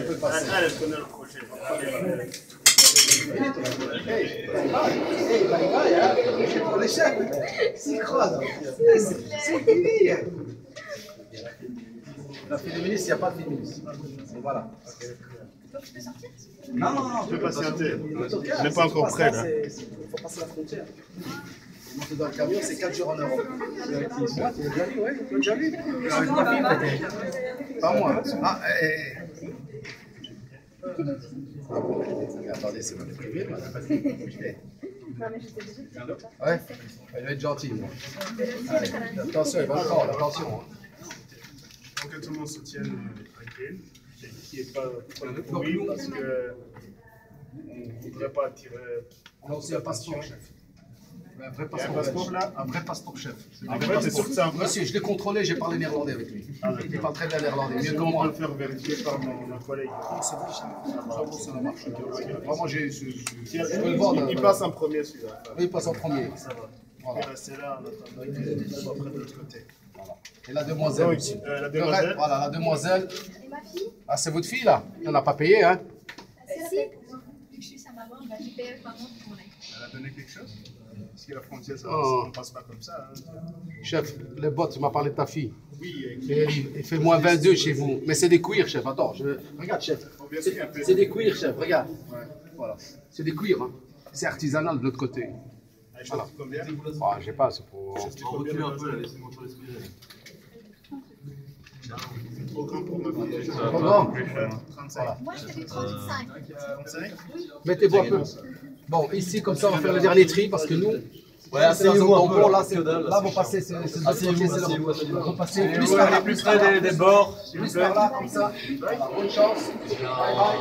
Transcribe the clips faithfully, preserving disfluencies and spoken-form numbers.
ça peut passer. Ah, elle connaît le projet. Hey, bye bye, hein. Je suis pour les chefs. S'ils croisent, c'est fini. La féministe, il n'y a pas de féministe. Voilà. Donc je peux sortir? Non, non, non. Tu peux patienter. Je Je n'ai pas encore prêt, là. Il faut passer la frontière. Monter dans le camion, c'est quatre jours en Europe. Tu l'as déjà vu, oui, tu l'as déjà vu. Pas moi. Ah, eh, eh. Attendez, c'est votre privé, madame. Non, mais je sais déjà que c'est Ouais, elle va être gentille, moi. Attention, il va le prendre, attention. Pour que tout le monde se tienne tranquille et qu'il n'y ait pas trop de bruit parce que on ne voudrait pas attirer. On a aussi un passeport, chef. Un vrai Il y a un passeport, passeport là. un vrai passeport, chef. Un vrai, t'es sûr que c'est un vrai? Monsieur, je l'ai contrôlé, j'ai parlé néerlandais avec lui. Ah, Il parle très bien néerlandais, mieux que On va moi. le faire vérifier par mon, mon collègue. C'est bon, ça marche. Vraiment, j'ai. Je Il, peux le voir. il passe en premier celui-là. Oui, il passe en premier. Ça va. Voilà. Il est resté là en attendant qu'il soit près de l'autre côté. Voilà. Et la demoiselle Donc, aussi. euh, la Le demoiselle. reste, voilà, la demoiselle. Et ma fille? Ah, c'est votre fille là? On n'a pas payé, hein? Si. Vu que je suis sa maman, bah, j'ai payé par contre pour l'aide. Elle a donné quelque chose? Parce que la frontière, ça Oh. ne passe pas comme ça. Hein. Chef, les bottes, tu m'as parlé de ta fille. Oui, euh, Et il il fait moins vingt-deux chez vous. Mais c'est des cuirs, chef. Attends, je... regarde, chef. bien sûr, un peu. C'est des cuirs, chef. Regarde. Ouais. Voilà. C'est des cuirs. Hein. C'est artisanal de l'autre côté. Elle Voilà. coûte combien? Ah, je sais pas, c'est pour. C'est combien un peu, laissez-moi trop respirer. C'est trop grand pour ma fille. Trop grand. trente-cinq. Moi, je te dis trente-cinq. trente-cinq? Mettez-vous un peu. Bon, ici, comme ça, on va faire le dernier tri parce que nous. Ouais, c'est la asseyez-vous zone un tampon, peu, là, là, c'est- que dalle, là, c'est vous passez, c'est c'est deux Asseyez-vous, côtés, c'est là. asseyez-vous, asseyez-vous. Vous passez Plus plus par là, plus par près là. des, des bords, s'il vous Plus plaît. par là, comme ça. Voilà, bonne chance. Bye bye.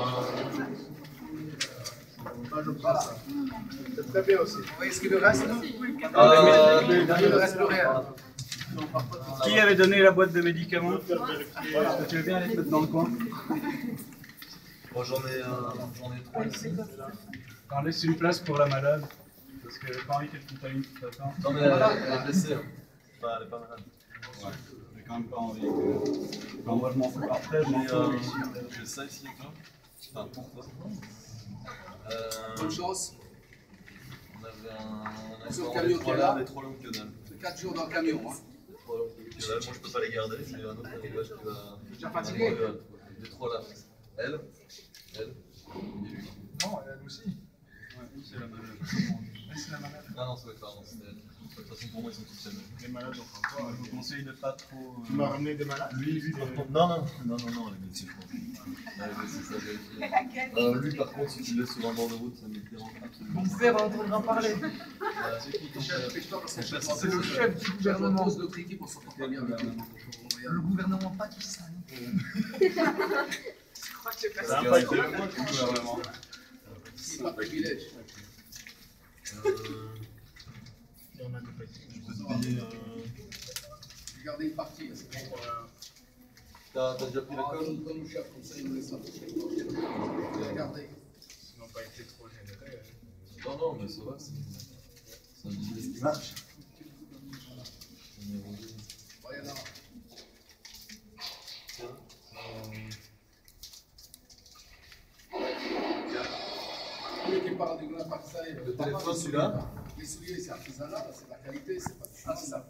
Moi, je prends ça. C'est très bien aussi. Vous voyez ce qu'il me reste là? Euh, Il ne reste plus rien. Qui avait donné la boîte de médicaments? Faire vérifier. Est-ce que tu veux bien aller te mettre dans le coin? Bon, j'en ai, euh, j'en ai trois ici. Alors, laisse une place pour la malade. Parce que j'ai pas envie qu'elle contamine toute la fin. Non, mais elle, elle est blessée. Hein. Enfin, elle est pas malade. Ouais, j'ai quand même pas envie que. Enfin, moi je m'en fous après, je m'en Mais fous. euh, mais- j'ai ça ici, tu vois. Enfin, pour toi. Euh, Bonne chance. on avait un. On avait Sur le on camion avait qui trois est là, là. des trop longues que dalle. C'est quatre jours dans le camion. Hein. Des trois longues que dalle. Moi, je peux pas les garder. C'est un autre réglage qui va. Déjà fatigué? Des trois là. Elle, elle, et lui. Non, elle aussi. Ouais, nous c'est la malade. Elle, c'est la malade. Ah non, c'est vrai, pardon, c'était elle. De toute façon, pour moi, ils sont tous seuls. Les malades, on prend Moi, pas. je vous conseille de pas trop. Tu m'as ramené des malades? Lui, lui, par contre, non, non, non, non, non, les médecins, je crois. Ouais, mais c'est ça, vérifier. Euh, lui, par contre, si tu le laisses sur un bord de route, ça me dérange absolument. Mon père est en train d'en parler. Euh, c'est qui ton père? C'est le chef du gouvernement. Notre équipe, on s'entend pas bien avec lui. Le gouvernement pakistan. Ça a pas été le moi qui gouvernement. C'est pas privilège. Euh, Il y en a des petits. je peux te payer. Euh... Regardez une partie. C'est pour. T'as t'as déjà pris la colle? Comme comme le chef, comme ça, il nous laisse la regardez. Ils n'ont pas été trop généreux. Non, non, mais ça va, c'est c'est un business qui marche. On est vendu. Voyez là. Tiens, euh, Celui qui parle du gouvernement pakistanais. le téléphone, celui-là. Les souliers, c'est artisanal, c'est de la qualité, c'est pas du chinois, ça.